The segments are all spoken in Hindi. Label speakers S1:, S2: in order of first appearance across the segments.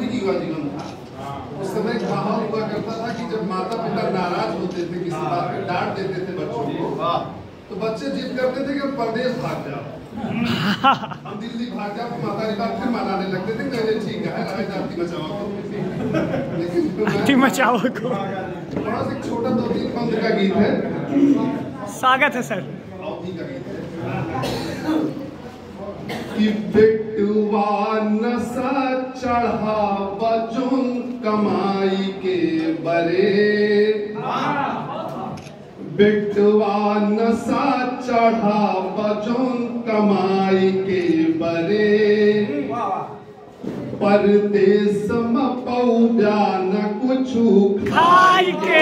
S1: ठीक युवा जीवन था। उस समय एक माहौल हुआ करता था कि जब माता पिता नाराज होते थे, किसी बात पे डांट देते थे बच्चों को, तो बच्चे जिद करते थे कि हम परदेश भाग जाओ, हम दिल्ली भाग जाओ। तो माता पिता फिर मनाने लगते थे, कहते ठीक है राजधानी बचाओ को। लेकिन
S2: मचाओ को
S1: थोड़ा सा छोटा 2-3 पंथ का गीत है।
S2: स्वागत है सर।
S1: अवधि का गीत है कि बेटवा नशा चढ़ा बजुन कमाई के बरे, बेटवा नशा चढ़ा बजुन कमाई के बरे, परदेश में पौधा न कुछु
S2: खाई के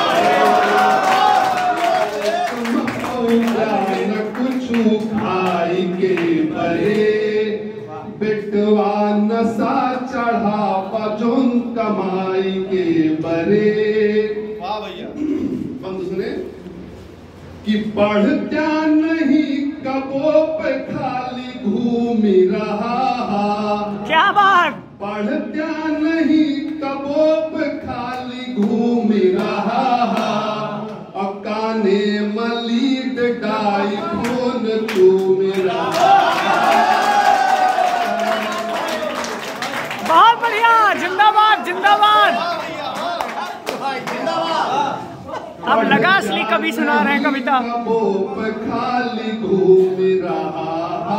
S1: न कुछु खाई के बरे, बेटवा नशा चढ़ा बजुन कमाई के बरे।
S3: वाह भैया।
S1: बंद सुने कि पढ़त्या नहीं कबो पे खाली घूमी रहा,
S2: क्या बात।
S1: पढ़त्या नहीं कबो पे खाली घूमी रहा, और काने मलीड डाई फोन तू मेरा।
S2: बहुत बढ़िया, जिंदाबाद जिंदाबाद। अब लगा असली कवि सुना रहे हैं कविता।
S1: खाली घूम रहा,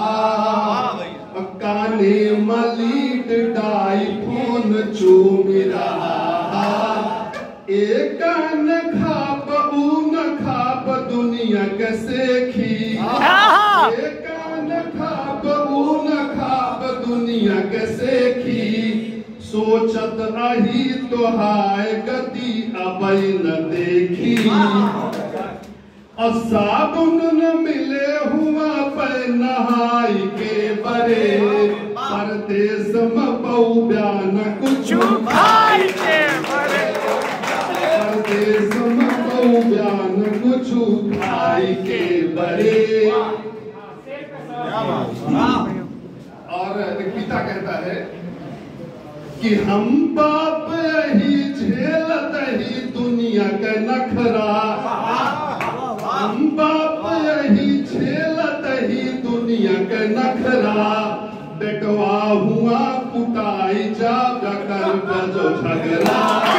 S1: काने मलीड डाई फोन चूम रहा, एक न खाप ऊ न खाप दुनिया कैसे खी, एक न खाप ऊ न खाप दुनिया कैसे खी, सोचत रही तो हाय गति अबई न देखी, और साबुन न मिले हुआ पे नहाई के बरे, परदेश में पौधा न कुछ
S2: खाई के बरे,
S1: परदेश में पौधा न कुछ खाई के बरे। और एक पिता कहता है कि हम बाप यही झेलत ही दुनिया के नखरा, हम बाप यही झेलत ही दुनिया के नखरा, बेटवा हुआ कुटाई जा कर बजो झगड़ा,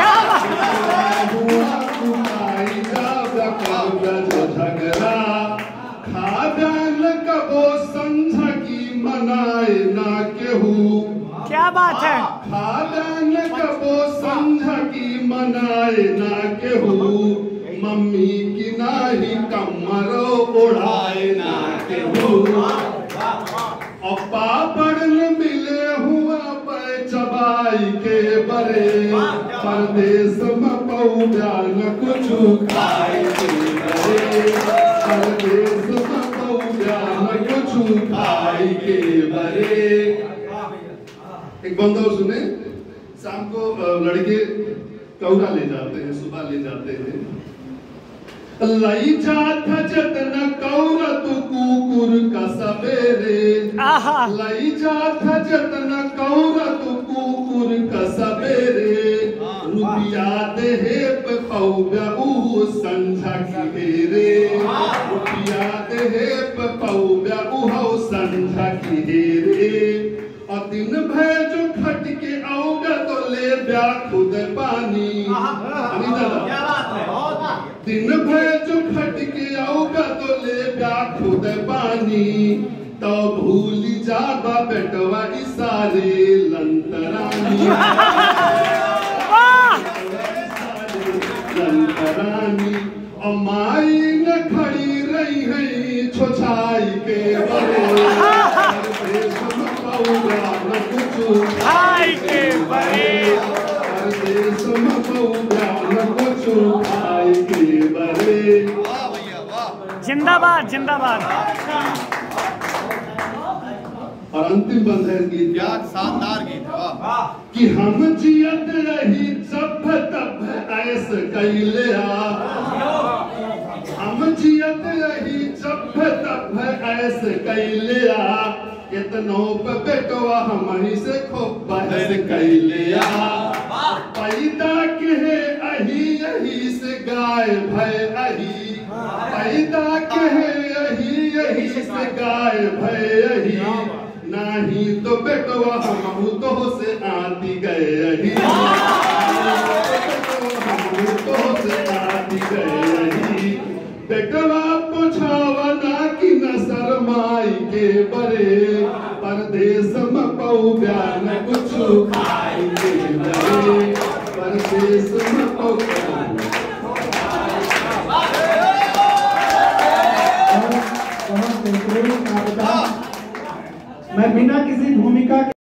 S1: हुआ कुटाई जा कर बजो झगड़ा, खादन कबो संझ की मनाए ना केहू,
S2: क्या बात है।
S1: खादन कबो संझ की मनाए ना केहू, मम्मी की नाही कमरो उड़ाए ना केहू, और पापड़ न मिले हुआ पे चबाई के बरे, परदेश में पौधा न कुछ खाए के बरे, परदेश में पौधा न कुछ खाए के बरे। एक बंदा सुने, शाम को लड़के कौरा ले जाते हैं, सुबह ले जाते हैं, लई जात जतन कौर तू कुकुर का सवेरे, लई जात जतन कौर तू कुकुर का सवेरे, रुपया देहे पे पौगा ऊ संझा की हेरे, रुपया देहे पे पौगा ऊ संझा की हेरे, और दिन भर जो खट के आओगा तो ले ब्या खुद पानी, दिन भर जो खट के आओगा तो ले ब्या खुद पानी, तो भूल जाबा बेटवा इसारे लंतरानी, लंतरानी, और माई न खड़ी रही है छोछाई के बरे, न कुछ
S2: खाई के बरे,
S1: परदेश में पौधा न कुछ खाई के बरे।
S2: जिंदाबाद जिंदाबाद।
S1: और अंतिम बंद है गीत,
S3: क्या शानदार गीत।
S1: कि हम जियत रही जब तब ऐस कैले, हम जियत रही जब तब ऐस कैले, कितनों पे बेटवा हम ही से खूब बहस कैलिया पैदा के है अही यही से गाय भय अही पैदा के है अही यही से गाय भय अही नाही तो बेटवा हम तो से आती गए अही तो से आती गए अही बेटवा पुछावना की न शरमाई के बरे परदेश में पऊ ब्यान कुछ खाई के बरे परदेश में पऊ
S4: मैं बिना किसी भूमिका